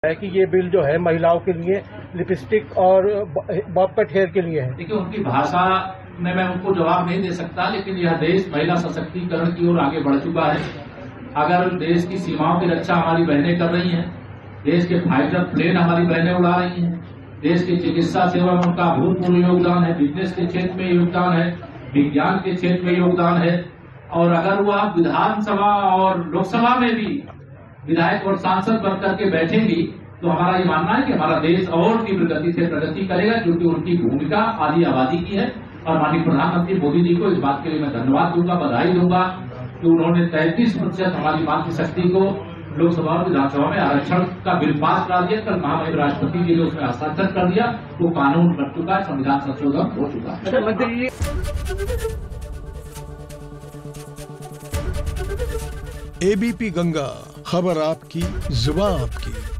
है कि ये बिल जो है महिलाओं के लिए लिपस्टिक और बॉब कट हेयर के लिए है। देखिए, उनकी भाषा में मैं उनको जवाब नहीं दे सकता, लेकिन यह देश महिला सशक्तिकरण की ओर आगे बढ़ चुका है। अगर देश की सीमाओं की रक्षा हमारी बहनें कर रही हैं, देश के फाइटर प्लेन हमारी बहनें उड़ा रही हैं, देश की चिकित्सा सेवा में उनका अभूतपूर्व योगदान है, बिजनेस के क्षेत्र में योगदान है, विज्ञान के क्षेत्र में योगदान है, और अगर वह विधानसभा और लोकसभा में भी विधायक और सांसद बनकर के बैठेंगी तो हमारा ये मानना है कि हमारा देश और तीव्र गति से प्रगति करेगा, क्योंकि उनकी भूमिका आधी आबादी की है। और माननीय प्रधानमंत्री मोदी जी को इस बात के लिए मैं धन्यवाद दूंगा, बधाई दूंगा कि उन्होंने 33% हमारी मातृशक्ति को लोकसभा और विधानसभा में आरक्षण का बिल पास करा दिया। कल महामहिम राष्ट्रपति जी ने उसमें हस्ताक्षर कर दिया, वो कानून बन चुका है, संविधान संशोधन हो चुका है। एबीपी गंगा, खबर आपकी, जुबान आपकी।